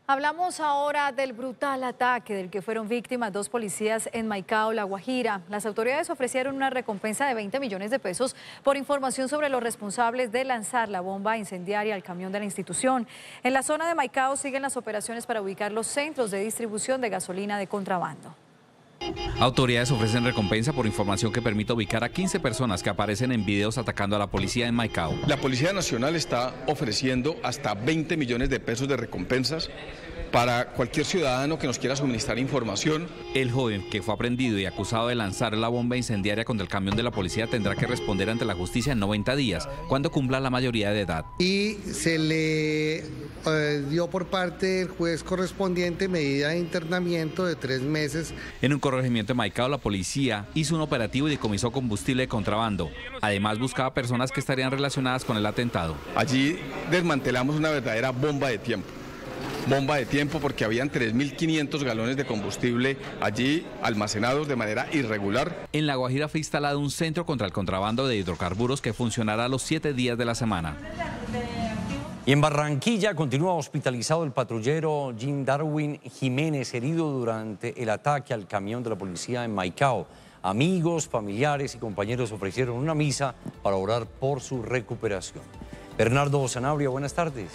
Hablamos ahora del brutal ataque del que fueron víctimas dos policías en Maicao, La Guajira. Las autoridades ofrecieron una recompensa de 20 millones de pesos por información sobre los responsables de lanzar la bomba incendiaria al camión de la institución. En la zona de Maicao siguen las operaciones para ubicar los centros de distribución de gasolina de contrabando. Autoridades ofrecen recompensa por información que permite ubicar a 15 personas que aparecen en videos atacando a la policía en Maicao. La Policía Nacional está ofreciendo hasta 20 millones de pesos de recompensas para cualquier ciudadano que nos quiera suministrar información. El joven que fue aprendido y acusado de lanzar la bomba incendiaria contra el camión de la policía tendrá que responder ante la justicia en 90 días, cuando cumpla la mayoría de edad. Y se le dio por parte del juez correspondiente medida de internamiento de 3 meses. En un corregimiento de Maicao, la policía hizo un operativo y decomisó combustible de contrabando. Además, buscaba personas que estarían relacionadas con el atentado. Allí desmantelamos una verdadera bomba de tiempo. Bomba de tiempo porque habían 3.500 galones de combustible allí almacenados de manera irregular. En La Guajira fue instalado un centro contra el contrabando de hidrocarburos que funcionará los 7 días de la semana. Y en Barranquilla continúa hospitalizado el patrullero Jean Darwin Jiménez, herido durante el ataque al camión de la policía en Maicao. Amigos, familiares y compañeros ofrecieron una misa para orar por su recuperación. Bernardo Sanabria, buenas tardes.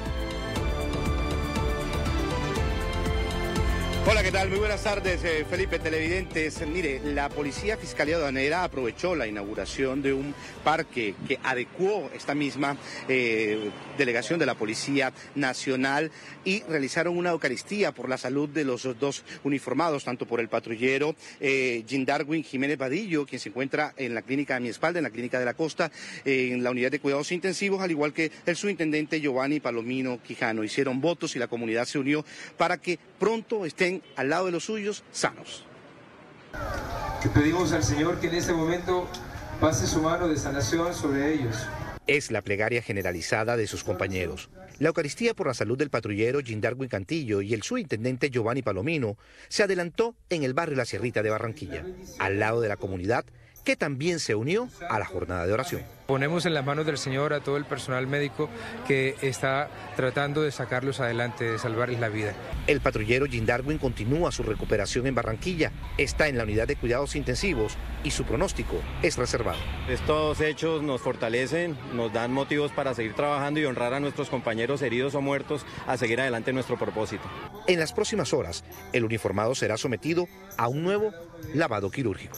Hola, ¿qué tal? Muy buenas tardes, Felipe, televidentes. Mire, la Policía Fiscalía Aduanera aprovechó la inauguración de un parque que adecuó esta misma delegación de la Policía Nacional y realizaron una eucaristía por la salud de los dos uniformados, tanto por el patrullero Jean Darwin Jiménez Vadillo, quien se encuentra en la clínica a mi espalda, en la clínica de la Costa, en la unidad de cuidados intensivos, al igual que el subintendente Giovanni Palomino Quijano. Hicieron votos y la comunidad se unió para que pronto estén al lado de los suyos, sanos. Que pedimos al Señor que en este momento pase su mano de sanación sobre ellos. Es la plegaria generalizada de sus compañeros. La Eucaristía por la salud del patrullero Jean Darwin Cantillo y el subintendente Giovanni Palomino se adelantó en el barrio La Sierrita de Barranquilla, al lado de la comunidad que también se unió a la jornada de oración. Ponemos en las manos del Señor a todo el personal médico que está tratando de sacarlos adelante, de salvarles la vida. El patrullero Jean Darwin continúa su recuperación en Barranquilla, está en la unidad de cuidados intensivos y su pronóstico es reservado. Estos hechos nos fortalecen, nos dan motivos para seguir trabajando y honrar a nuestros compañeros heridos o muertos a seguir adelante en nuestro propósito. En las próximas horas, el uniformado será sometido a un nuevo lavado quirúrgico.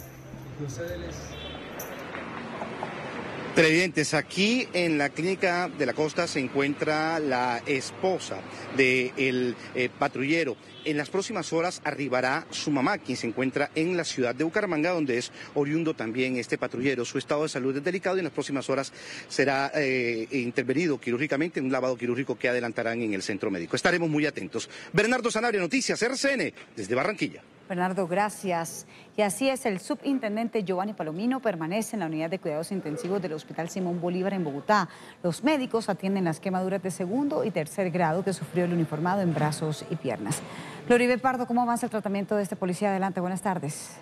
Televidentes, aquí en la clínica de la Costa se encuentra la esposa del patrullero. En las próximas horas arribará su mamá, quien se encuentra en la ciudad de Bucaramanga, donde es oriundo también este patrullero. Su estado de salud es delicado y en las próximas horas será intervenido quirúrgicamente en un lavado quirúrgico que adelantarán en el centro médico. Estaremos muy atentos. Bernardo Sanabria, Noticias RCN, desde Barranquilla. Bernardo, gracias. Y así es, el subintendente Giovanni Palomino permanece en la unidad de cuidados intensivos del Hospital Simón Bolívar en Bogotá. Los médicos atienden las quemaduras de 2º y 3er grado que sufrió el uniformado en brazos y piernas. Gloribet Pardo, ¿cómo avanza el tratamiento de este policía? Adelante, buenas tardes.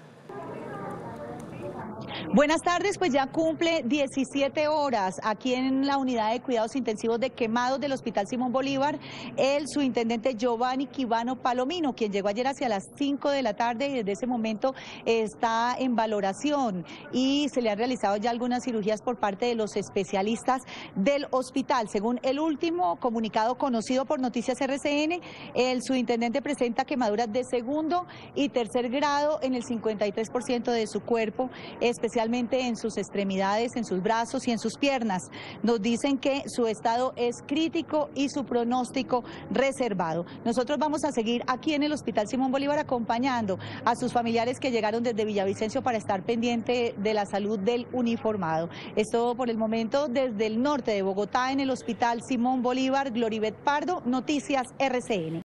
Buenas tardes, pues ya cumple 17 horas aquí en la unidad de cuidados intensivos de quemados del Hospital Simón Bolívar el subintendente Giovanni Quijano Palomino, quien llegó ayer hacia las 5 de la tarde y desde ese momento está en valoración y se le han realizado ya algunas cirugías por parte de los especialistas del hospital. Según el último comunicado conocido por Noticias RCN, el subintendente presenta quemaduras de 2º y 3er grado en el 53% de su cuerpo, especialmente en sus extremidades, en sus brazos y en sus piernas. Nos dicen que su estado es crítico y su pronóstico reservado. Nosotros vamos a seguir aquí en el Hospital Simón Bolívar acompañando a sus familiares que llegaron desde Villavicencio para estar pendiente de la salud del uniformado. Esto por el momento desde el norte de Bogotá en el Hospital Simón Bolívar. Gloribet Pardo, Noticias RCN.